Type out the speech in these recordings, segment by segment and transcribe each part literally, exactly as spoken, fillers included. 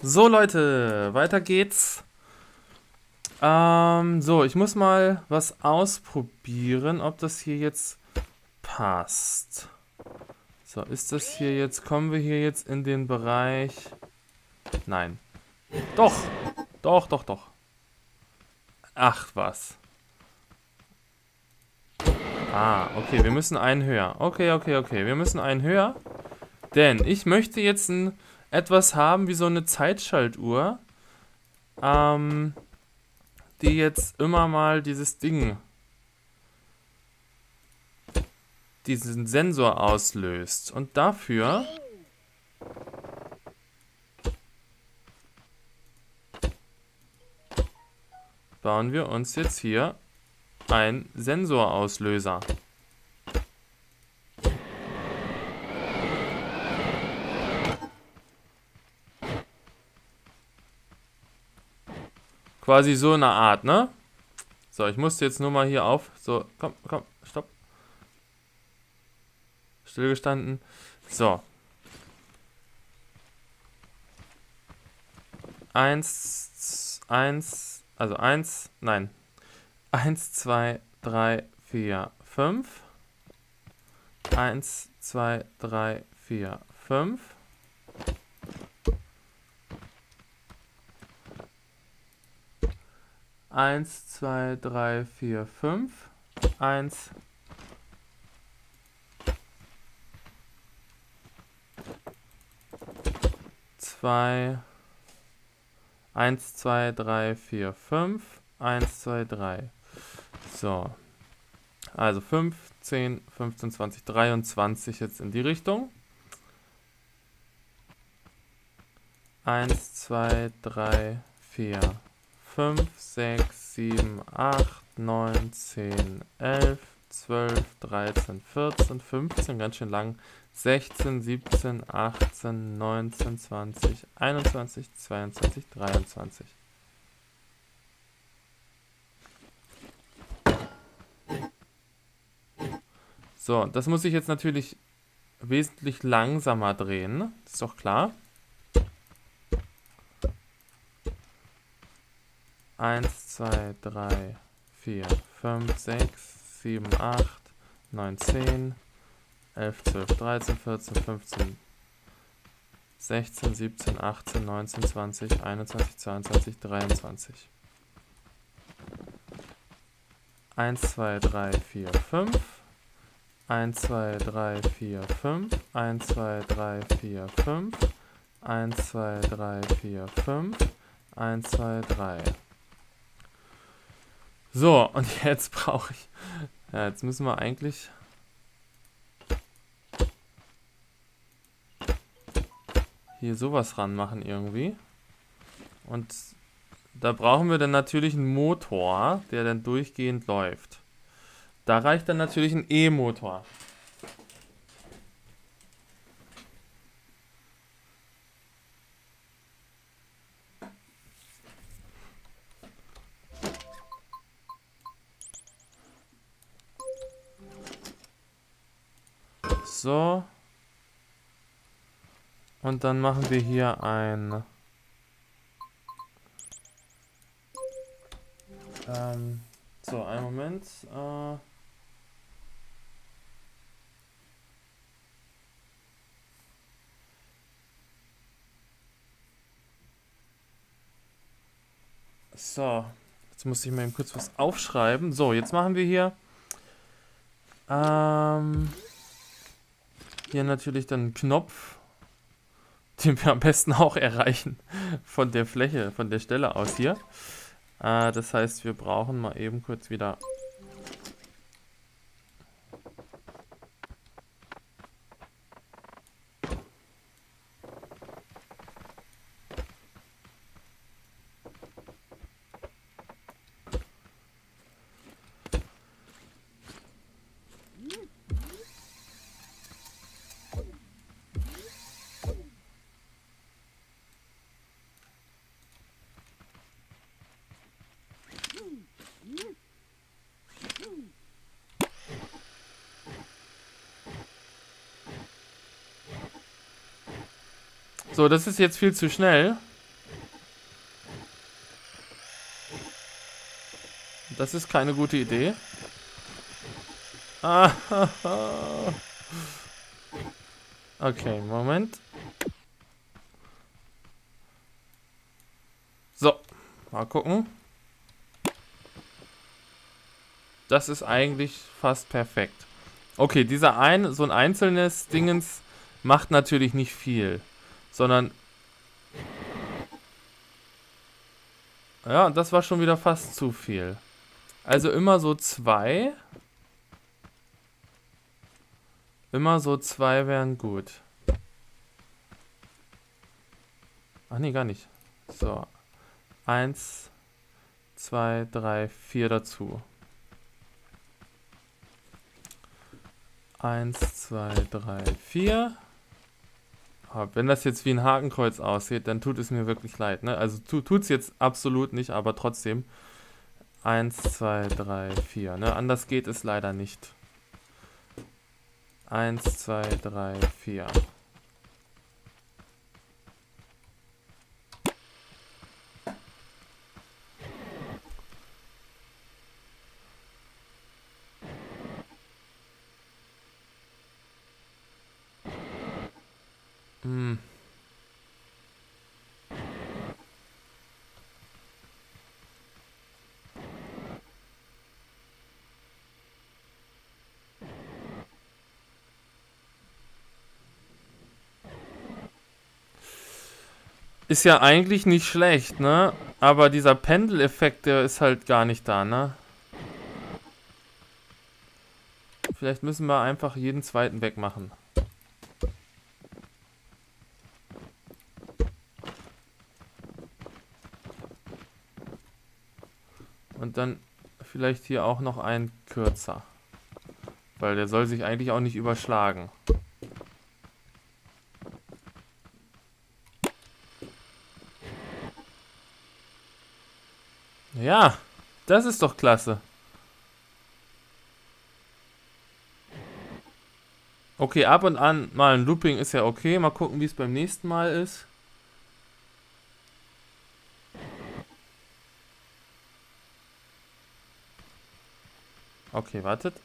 So Leute, weiter geht's. Ähm, so, ich muss mal was ausprobieren, ob das hier jetzt passt. So, ist das hier jetzt, kommen wir hier jetzt in den Bereich... Nein. Doch, doch, doch, doch. Ach, was. Ah, okay, wir müssen einen höher. Okay, okay, okay, wir müssen einen höher. Denn ich möchte jetzt ein, etwas haben wie so eine Zeitschaltuhr. Ähm... die jetzt immer mal dieses Ding, diesen Sensor auslöst. Und dafür bauen wir uns jetzt hier einen Sensorauslöser. Quasi so eine Art, ne? So, ich musste jetzt nur mal hier auf. So, komm, komm, stopp. Stillgestanden. So. Eins, eins, also eins, nein. Eins, zwei, drei, vier, fünf. Eins, zwei, drei, vier, fünf. Eins, zwei, drei, vier, fünf. Eins. Zwei. Eins, zwei, drei, vier, fünf. Eins, zwei, drei. So. Also fünf, zehn, fünfzehn, zwanzig, dreiundzwanzig jetzt in die Richtung. Eins, zwei, drei, vier, fünf, sechs, sieben, acht, neun, zehn, elf, zwölf, dreizehn, vierzehn, fünfzehn, ganz schön lang. sechzehn, siebzehn, achtzehn, neunzehn, zwanzig, einundzwanzig, zweiundzwanzig, dreiundzwanzig. So, das muss ich jetzt natürlich wesentlich langsamer drehen. Ist doch klar. eins, zwei, drei, vier, fünf, sechs, sieben, acht, neun, zehn, elf, zwölf, dreizehn, vierzehn, fünfzehn, sechzehn, siebzehn, achtzehn, neunzehn, zwanzig, einundzwanzig, zweiundzwanzig, dreiundzwanzig. eins, zwei, drei, vier, fünf. eins, zwei, drei, vier, fünf. eins, zwei, drei, vier, fünf. eins, zwei, drei, vier, fünf. eins, zwei, drei. So, und jetzt brauche ich... Ja, jetzt müssen wir eigentlich... hier sowas ranmachen irgendwie. Und da brauchen wir dann natürlich einen Motor, der dann durchgehend läuft. Da reicht dann natürlich ein E-Motor. So. Und dann machen wir hier ein... Ähm, so, einen Moment. Äh, so, jetzt muss ich mal eben kurz was aufschreiben. So, jetzt machen wir hier... Ähm, hier natürlich dann einen Knopf, den wir am besten auch erreichen von der Fläche, von der Stelle aus hier. Äh, das heißt, wir brauchen mal eben kurz wieder... So, das ist jetzt viel zu schnell. Das ist keine gute Idee. Ah, okay, Moment. So, mal gucken. Das ist eigentlich fast perfekt. Okay, dieser ein, so ein einzelnes Dingens macht natürlich nicht viel, sondern ja, das war schon wieder fast zu viel. Also immer so zwei. Immer so zwei wären gut. Ach nee, gar nicht. So. Eins, zwei, drei, vier dazu. Eins, zwei, drei, vier. Aber wenn das jetzt wie ein Hakenkreuz aussieht, dann tut es mir wirklich leid. Ne? Also tu, tut es jetzt absolut nicht, aber trotzdem. Eins, zwei, drei, vier. Ne? Anders geht es leider nicht. Eins, zwei, drei, vier. Hm. Ist ja eigentlich nicht schlecht, ne? Aber dieser Pendeleffekt, der ist halt gar nicht da, ne? Vielleicht müssen wir einfach jeden zweiten wegmachen. Und dann vielleicht hier auch noch einen kürzer. Weil der soll sich eigentlich auch nicht überschlagen. Ja, das ist doch klasse. Okay, ab und an mal ein Looping ist ja okay. Mal gucken, wie es beim nächsten Mal ist. Okay, wartet.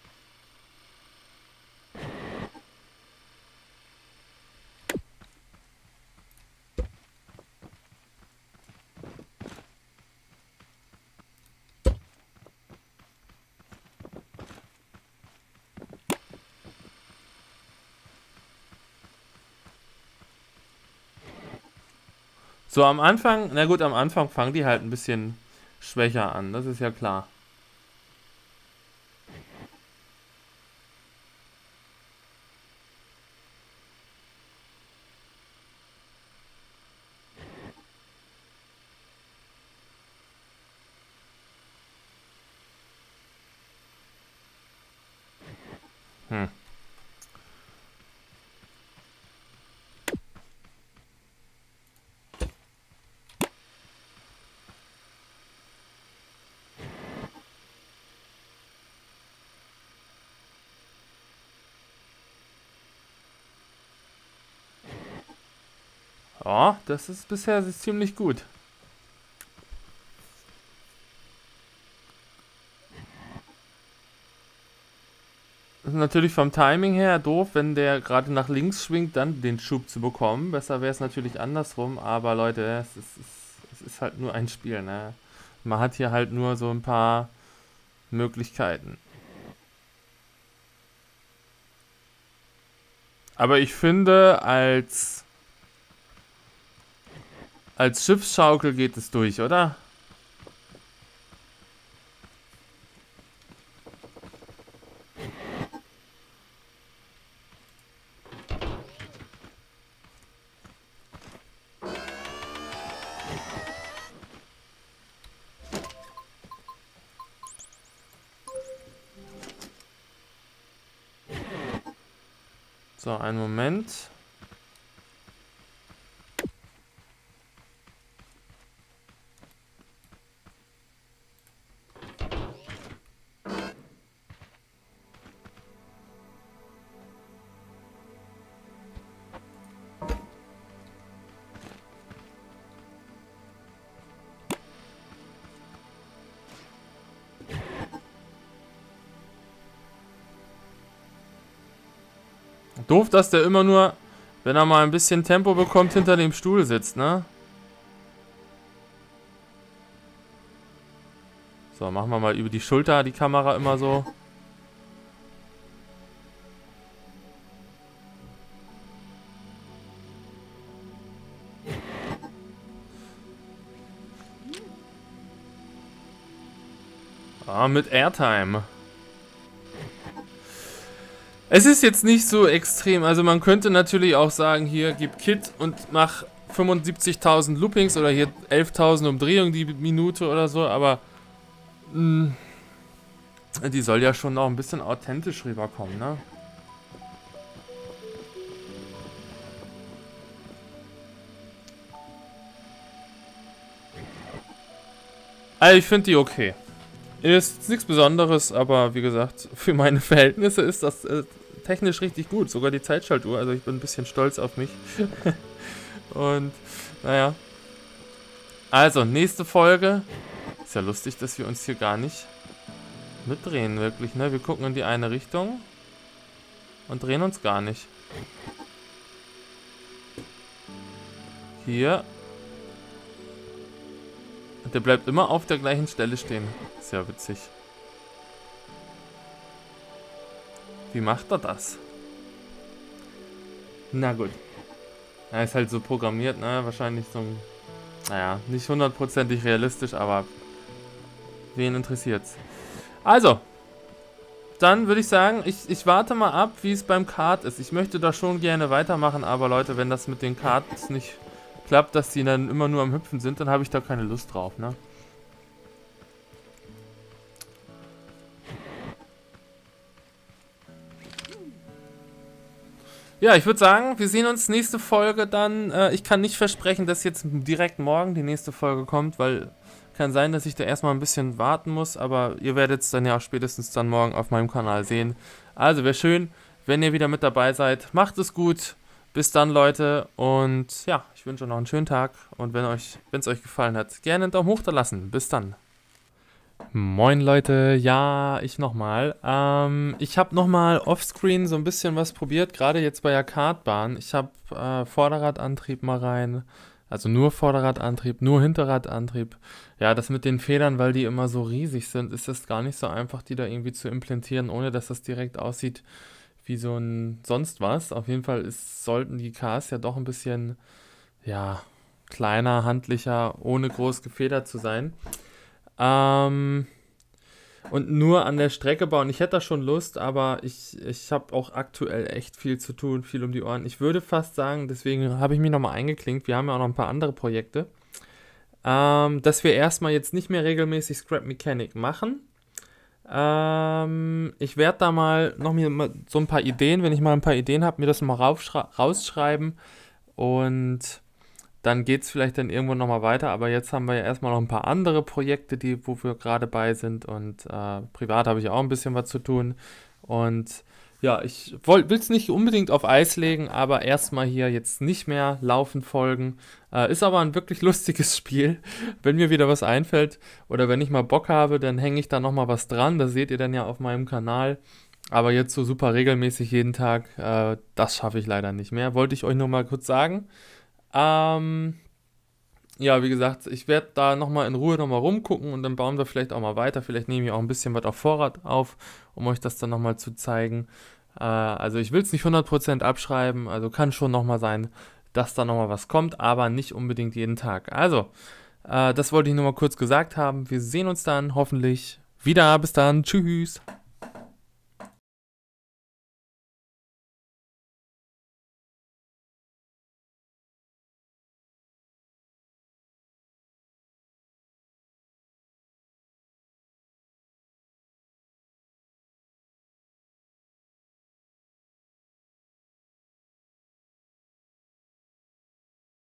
So, am Anfang, na gut, am Anfang fangen die halt ein bisschen schwächer an. Das ist ja klar. Hm. Ja, das ist bisher ziemlich gut. Das ist natürlich vom Timing her doof, wenn der gerade nach links schwingt, dann den Schub zu bekommen. Besser wäre es natürlich andersrum, aber Leute, es ist, es ist halt nur ein Spiel, ne? Man hat hier halt nur so ein paar Möglichkeiten. Aber ich finde, als als Schiffsschaukel geht es durch, oder? So, einen Moment. Doof, dass der immer nur, wenn er mal ein bisschen Tempo bekommt, hinter dem Stuhl sitzt, ne? So, machen wir mal über die Schulter die Kamera immer so. Ah, mit Airtime. Es ist jetzt nicht so extrem, also man könnte natürlich auch sagen, hier, gib Kit und mach fünfundsiebzigtausend Loopings oder hier elftausend Umdrehungen die Minute oder so, aber mh, die soll ja schon noch ein bisschen authentisch rüberkommen, ne? Also ich finde die okay. Ist nichts Besonderes, aber wie gesagt, für meine Verhältnisse ist das äh, technisch richtig gut. Sogar die Zeitschaltuhr, also ich bin ein bisschen stolz auf mich. Und, naja. Also, nächste Folge. Ist ja lustig, dass wir uns hier gar nicht mitdrehen, wirklich, ne? Wir gucken in die eine Richtung und drehen uns gar nicht. Hier. Und der bleibt immer auf der gleichen Stelle stehen. Ist ja witzig. Wie macht er das? Na gut. Er ist halt so programmiert, ne? Wahrscheinlich so ein... Naja, nicht hundertprozentig realistisch, aber... Wen interessiert's? Also. Dann würde ich sagen, ich, ich warte mal ab, wie es beim Kart ist. Ich möchte da schon gerne weitermachen, aber Leute, wenn das mit den Karts nicht klappt, dass die dann immer nur am Hüpfen sind, dann habe ich da keine Lust drauf, ne? Ja, ich würde sagen, wir sehen uns nächste Folge dann. Äh, ich kann nicht versprechen, dass jetzt direkt morgen die nächste Folge kommt, weil kann sein, dass ich da erstmal ein bisschen warten muss, aber ihr werdet es dann ja auch spätestens dann morgen auf meinem Kanal sehen. Also wäre schön, wenn ihr wieder mit dabei seid. Macht es gut. Bis dann, Leute. Und ja, ich wünsche euch noch einen schönen Tag. Und wenn euch, wenn es euch gefallen hat, gerne einen Daumen hoch da lassen. Bis dann. Moin Leute, ja, ich nochmal. Ähm, ich habe nochmal offscreen so ein bisschen was probiert, gerade jetzt bei der Kartbahn. Ich habe äh, Vorderradantrieb mal rein, also nur Vorderradantrieb, nur Hinterradantrieb. Ja, das mit den Federn, weil die immer so riesig sind, ist es gar nicht so einfach, die da irgendwie zu implantieren, ohne dass das direkt aussieht wie so ein sonst was. Auf jeden Fall ist, sollten die Cars ja doch ein bisschen, ja, kleiner, handlicher, ohne groß gefedert zu sein. Ähm, und nur an der Strecke bauen. Ich hätte da schon Lust, aber ich, ich habe auch aktuell echt viel zu tun, viel um die Ohren. Ich würde fast sagen, deswegen habe ich mich nochmal eingeklinkt, wir haben ja auch noch ein paar andere Projekte, ähm, dass wir erstmal jetzt nicht mehr regelmäßig Scrap Mechanic machen. Ähm, ich werde da mal noch mir so ein paar Ideen, wenn ich mal ein paar Ideen habe, mir das mal rausschreiben und dann geht es vielleicht dann irgendwo nochmal weiter, aber jetzt haben wir ja erstmal noch ein paar andere Projekte, die, wo wir gerade bei sind und äh, privat habe ich auch ein bisschen was zu tun und ja, ich will es nicht unbedingt auf Eis legen, aber erstmal hier jetzt nicht mehr laufend folgen. Äh, ist aber ein wirklich lustiges Spiel, wenn mir wieder was einfällt oder wenn ich mal Bock habe, dann hänge ich da nochmal was dran, das seht ihr dann ja auf meinem Kanal. Aber jetzt so super regelmäßig jeden Tag, äh, das schaffe ich leider nicht mehr, wollte ich euch nur mal kurz sagen. Ähm, ja, wie gesagt, ich werde da nochmal in Ruhe nochmal rumgucken und dann bauen wir vielleicht auch mal weiter. Vielleicht nehme ich auch ein bisschen was auf Vorrat auf, um euch das dann nochmal zu zeigen. Äh, also ich will es nicht hundert Prozent abschreiben, also kann schon nochmal sein, dass da nochmal was kommt, aber nicht unbedingt jeden Tag. Also, äh, das wollte ich nur mal kurz gesagt haben. Wir sehen uns dann hoffentlich wieder. Bis dann. Tschüss.